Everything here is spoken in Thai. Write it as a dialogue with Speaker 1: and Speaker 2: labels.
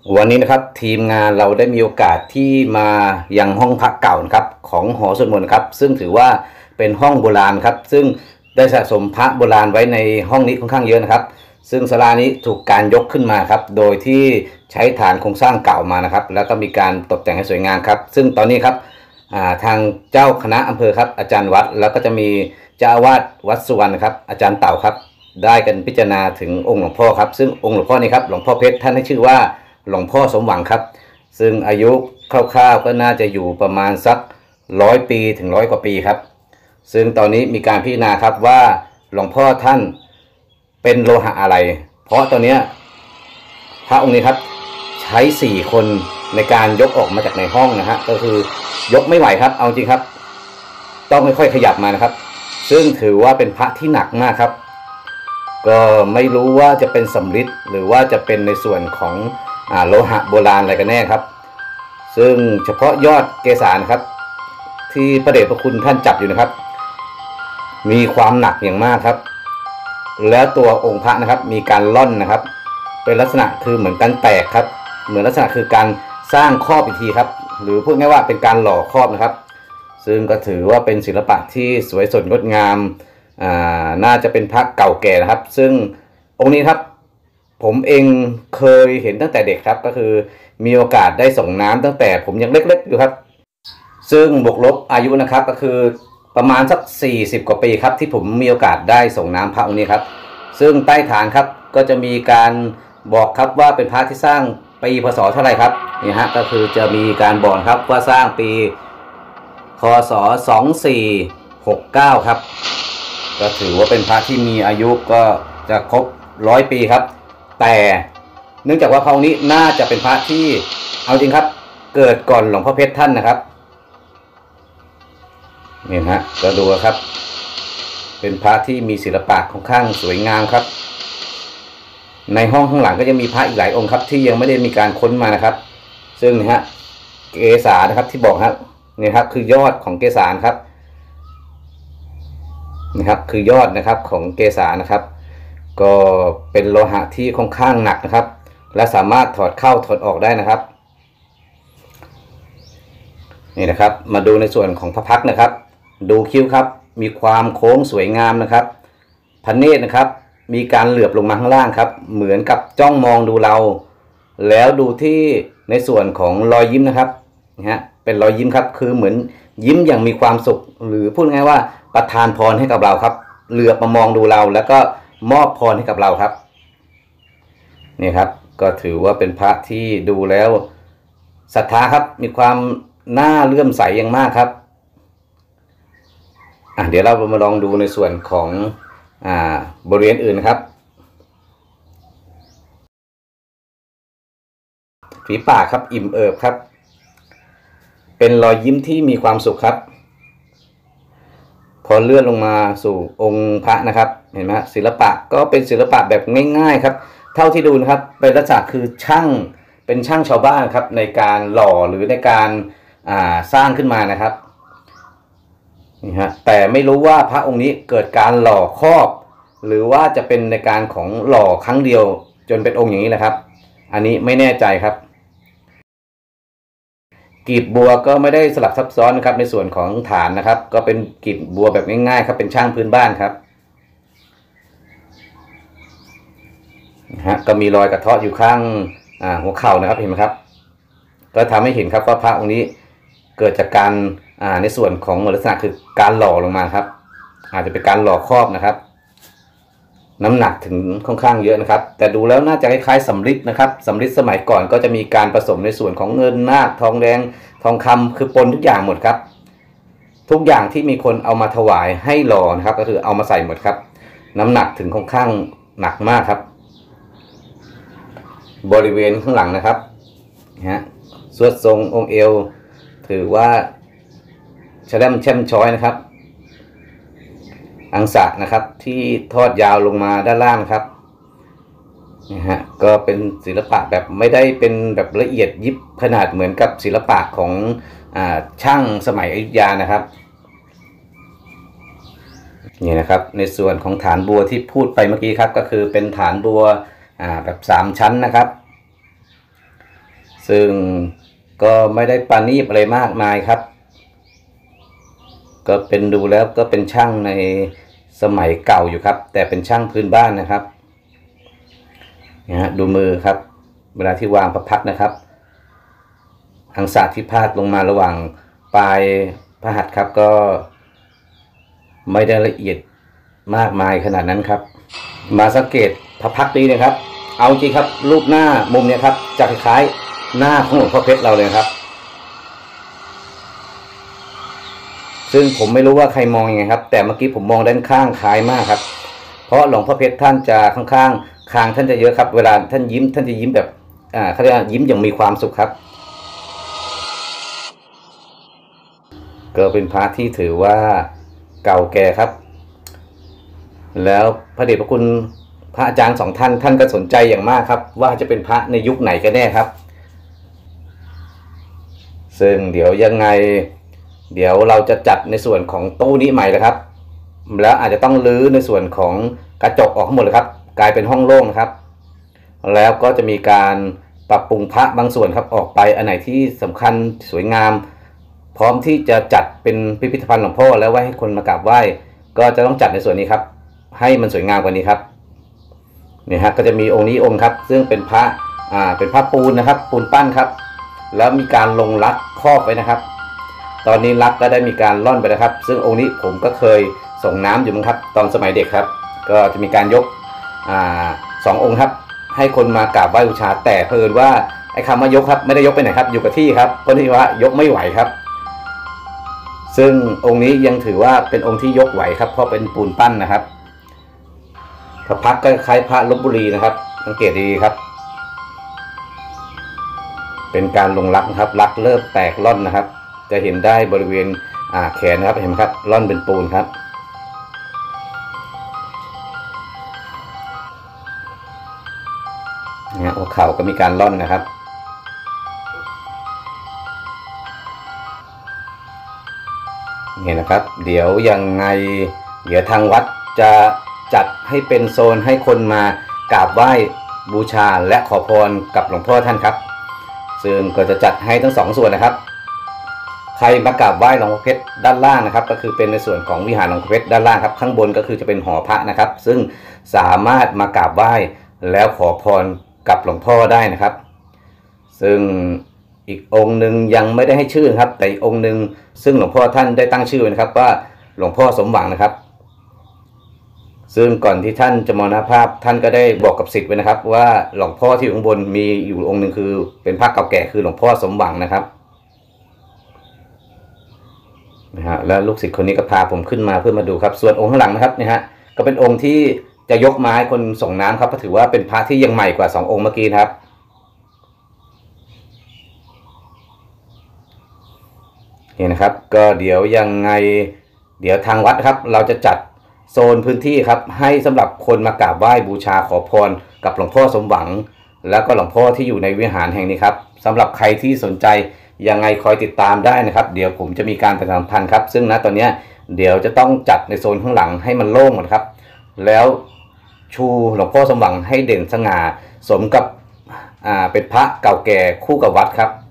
Speaker 1: วันนี้นะครับทีมงานเราได้มีโอกาสที่มายังห้องพักเก่านะครับของหอสวดมนต์ครับซึ่งถือว่าเป็นห้องโบราณครับซึ่งได้สะสมพระโบราณไว้ในห้องนี้ค่อนข้างเยอะนะครับซึ่งศาลานี้ถูกการยกขึ้นมาครับโดยที่ใช้ฐานโครงสร้างเก่ามานะครับแล้วก็มีการตกแต่งให้สวยงามครับซึ่งตอนนี้ครับทางเจ้าคณะอำเภอครับอาจารย์วัดแล้วก็จะมีเจ้าอาวาสวัดสุวรรณครับอาจารย์เต่าครับได้กันพิจารณาถึงองค์หลวงพ่อครับซึ่งองค์หลวงพ่อนี้ครับหลวงพ่อเพชรท่านให้ชื่อว่าหลวงพ่อสมหวังครับซึ่งอายุคร่าวๆก็น่าจะอยู่ประมาณสัก100 ปีถึง100 กว่าปีครับซึ่งตอนนี้มีการพิจารณาครับว่าหลวงพ่อท่านเป็นโลหะอะไรเพราะตอนนี้พระองค์นี้ครับใช้4 คนในการยกออกมาจากในห้องนะฮะก็คือยกไม่ไหวครับเอาจริงครับต้องค่อยๆขยับมานะครับซึ่งถือว่าเป็นพระที่หนักมากครับก็ไม่รู้ว่าจะเป็นสำริดหรือว่าจะเป็นในส่วนของโลหะโบราณอะไรกันแน่ครับซึ่งเฉพาะยอดเกศานะครับที่พระเดชพระคุณท่านจับอยู่นะครับมีความหนักอย่างมากครับแล้วตัวองค์พระนะครับมีการล่อนนะครับเป็นลักษณะคือเหมือนกันแตกครับเหมือนลักษณะคือการสร้างครอบอีกทีครับหรือพูดง่ายว่าเป็นการหล่อครอบนะครับซึ่งก็ถือว่าเป็นศิลปะที่สวยสดงดงามน่าจะเป็นพระเก่าแก่นะครับซึ่งองค์นี้ครับผมเองเคยเห็นตั้งแต่เด็กครับก็คือมีโอกาสได้ส่งน้ำตั้งแต่ผมยังเล็กๆอยู่ครับซึ่งบวกลบอายุนะครับก็คือประมาณสัก40 กว่าปีครับที่ผมมีโอกาสได้ส่งน้ำพระองค์นี้ครับซึ่งใต้ฐานครับก็จะมีการบอกครับว่าเป็นพระที่สร้างปีพศเท่าไหร่ครับนี่ฮะก็คือจะมีการบอกครับว่าสร้างปีคศ2469ครับก็ถือว่าเป็นพระที่มีอายุก็จะครบ100 ปีครับแต่เนื่องจากว่าพระองค์นี้น่าจะเป็นพระที่เอาจริงครับเกิดก่อนหลวงพ่อเพชรท่านนะครับนี่นะฮะก็ดูครับเป็นพระที่มีศิลปะค่อนข้างสวยงามครับในห้องข้างหลังก็ยังมีพระอีกหลายองค์ครับที่ยังไม่ได้มีการค้นมานะครับซึ่งนะฮะเกศานะครับที่บอกครับนี่ครับคือยอดของเกศาครับนะครับคือยอดนะครับของเกศานะครับก็เป็นโลหะที่ค่อนข้างหนักนะครับและสามารถถอดเข้าถอดออกได้นะครับนี่นะครับมาดูในส่วนของพระพักตร์นะครับดูคิ้วครับมีความโค้งสวยงามนะครับพระเนตรนะครับมีการเหลือบลงมาข้างล่างครับเหมือนกับจ้องมองดูเราแล้วดูที่ในส่วนของรอยยิ้มนะครับนะฮะเป็นรอยยิ้มครับคือเหมือนยิ้มอย่างมีความสุขหรือพูดง่ายว่าประทานพรให้กับเราครับเหลือบมามองดูเราแล้วก็มอบพรให้กับเราครับนี่ครับก็ถือว่าเป็นพระที่ดูแล้วศรัทธาครับมีความน่าเลื่อมใสอย่างมากครับเดี๋ยวเรามาลองดูในส่วนของบริเวณอื่นนะครับฝีปากครับอิ่มเอิบครับเป็นรอยยิ้มที่มีความสุขครับพอเลื่อนลงมาสู่องค์พระนะครับเห็นไหมศิลปะก็เป็นศิลปะแบบง่ายๆครับเท่าที่ดูนะครับเป็นลักษณะคือช่างเป็นช่างชาวบ้านครับในการหล่อหรือในการสร้างขึ้นมานะครับนี่ฮะแต่ไม่รู้ว่าพระองค์นี้เกิดการหล่อครอบหรือว่าจะเป็นในการของหล่อครั้งเดียวจนเป็นองค์อย่างนี้แหละครับอันนี้ไม่แน่ใจครับกลีบบัวก็ไม่ได้สลับซับซ้อนนะครับในส่วนของฐานนะครับก็เป็นกลีบบัวแบบง่ายๆครับเป็นช่างพื้นบ้านครับก็มีรอยกระเทาะอยู่ข้างหัวเข่านะครับเห็นไหมครับก็ทำให้เห็นครับว่าพระองค์นี้เกิดจากการในส่วนของลักษณะคือการหล่อลงมาครับอาจจะเป็นการหล่อครอบนะครับน้ำหนักถึงค่อนข้างเยอะนะครับแต่ดูแล้วน่าจะคล้ายๆสำริดนะครับสำริดสมัยก่อนก็จะมีการผสมในส่วนของเงินนาคทองแดงทองคำคือปนทุกอย่างหมดครับทุกอย่างที่มีคนเอามาถวายให้หล่อนะครับก็คือเอามาใส่หมดครับน้ำหนักถึงค่อนข้างหนักมากครับบริเวณข้างหลังนะครับสวดทรงองค์เอวถือว่าแช่มช้อยนะครับอังสะนะครับที่ทอดยาวลงมาด้านล่างครับก็เป็นศิลปะแบบไม่ได้เป็นแบบละเอียดยิบขนาดเหมือนกับศิลปะของช่างสมัยอยุธยานะครับนี่นะครับในส่วนของฐานบัวที่พูดไปเมื่อกี้ครับก็คือเป็นฐานบัวแบบ3 ชั้นนะครับซึ่งก็ไม่ได้ปราณีตอะไรมากมายครับก็เป็นดูแล้วก็เป็นช่างในสมัยเก่าอยู่ครับแต่เป็นช่างพื้นบ้านนะครับนะฮะดูมือครับเวลาที่วางพระพักตร์นะครับอังสะที่พาดลงมาระหว่างปลายพระหัตถ์ครับก็ไม่ได้ละเอียดมากมายขนาดนั้นครับมาสังเกตพระพักตร์นี้นะครับเอาจริงครับรูปหน้ามุมเนี้ยครับจะคล้ายๆหน้าของหลวงพ่อเพชรเราเลยครับซึ่งผมไม่รู้ว่าใครมองยังไงครับแต่เมื่อกี้ผมมองด้านข้างคล้ายมากครับเพราะหลวงพ่อเพชรท่านจะข้างๆคางท่านจะเยอะครับเวลาท่านยิ้มท่านจะยิ้มแบบเขาเรียกว่ายิ้มอย่างมีความสุขครับก็เป็นพระที่ถือว่าเก่าแก่ครับแล้วพระเดชพระคุณพระอาจารย์2 ท่านท่านก็สนใจอย่างมากครับว่าจะเป็นพระในยุคไหนกันแน่ครับซึ่งเดี๋ยวยังไงเดี๋ยวเราจะจัดในส่วนของตู้นี้ใหม่เลยครับแล้วอาจจะต้องรื้อในส่วนของกระจกออกทั้งหมดเลยครับกลายเป็นห้องโล่งนะครับแล้วก็จะมีการปรับปรุงพระบางส่วนครับออกไปอันไหนที่สำคัญสวยงามพร้อมที่จะจัดเป็นพิพิธภัณฑ์หลวงพ่อแล้วไว้ให้คนมากราบไหว้ก็จะต้องจัดในส่วนนี้ครับให้มันสวยงามกว่านี้ครับนี่ฮะก็จะมีองค์นี้องค์ครับซึ่งเป็นพระปูนนะครับปูนปั้นครับแล้วมีการลงลักครอบไว้นะครับตอนนี้ลักก็ได้มีการล่อนไปแล้วครับซึ่งองค์นี้ผมก็เคยส่งน้ำอยู่มั้งครับตอนสมัยเด็กครับก็จะมีการยก2 องค์ครับให้คนมากราบไหว้บูชาแต่เพิ่นว่าไอ้คำว่ายกครับไม่ได้ยกไปไหนครับอยู่กับที่ครับเพราะที่ว่ายกไม่ไหวครับซึ่งองค์นี้ยังถือว่าเป็นองค์ที่ยกไหวครับเพราะเป็นปูนปั้นนะครับพระพักตร์ก็คล้ายพระลพบุรีนะครับสังเกตดีครับเป็นการลงลักนะครับลักเริ่มแตกล่อนนะครับจะเห็นได้บริเวณแขนนะครับเห็นไหมครับล่อนเป็นปูนครับเนี่ยหัวเข่าก็มีการล่อนนะครับนี่นะครับเดี๋ยวยังไงเดี๋ยวทางวัดจะจัดให้เป็นโซนให้คนมากราบไหว้บูชาและขอพรกับหลวงพ่อท่านครับซึ่งก็จะจัดให้ทั้ง2 ส่วนนะครับใครมากราบไหว้หลวงพ่อเพชรด้านล่างนะครับก็คือเป็นในส่วนของวิหารหลวงพ่อเพชรด้านล่างครับข้างบนก็คือจะเป็นหอพระนะครับซึ่งสามารถมากราบไหว้แล้วขอพรกับหลวงพ่อได้นะครับซึ่งอีกองค์หนึ่งยังไม่ได้ให้ชื่อครับแต่อีกองค์หนึ่งซึ่งหลวงพ่อท่านได้ตั้งชื่อนะครับว่าหลวงพ่อสมหวังนะครับซึ่งก่อนที่ท่านจะมรณภาพท่านก็ได้บอกกับศิษย์ไว้นะครับว่าหลวงพ่อที่อยู่ข้างบนมีอยู่องค์หนึ่งคือเป็นพระเก่าแก่คือหลวงพ่อสมหวังนะครับนะฮะแล้วลูกศิษย์คนนี้ก็พาผมขึ้นมาเพื่อมาดูครับส่วนองค์ข้างหลังนะครับนะฮะก็เป็นองค์ที่จะยกมาให้คนส่งน้ำครับเพราะถือว่าเป็นพระที่ยังใหม่กว่า2 องค์เมื่อกี้นะครับนี่นะครับก็เดี๋ยวยังไงเดี๋ยวทางวัดครับเราจะจัดโซนพื้นที่ครับให้สำหรับคนมากราบไหว้บูชาขอพรกับหลวงพ่อสมหวังแล้วก็หลวงพ่อที่อยู่ในวิหารแห่งนี้ครับสำหรับใครที่สนใจยังไงคอยติดตามได้นะครับเดี๋ยวผมจะมีการประชาสัมพันธ์ครับซึ่งณตอนนี้เดี๋ยวจะต้องจัดในโซนข้างหลังให้มันโล่งหมดครับแล้วชูหลวงพ่อสมหวังให้เด่นสง่าสมกับเป็นพระเก่าแก่คู่กับวัดครับ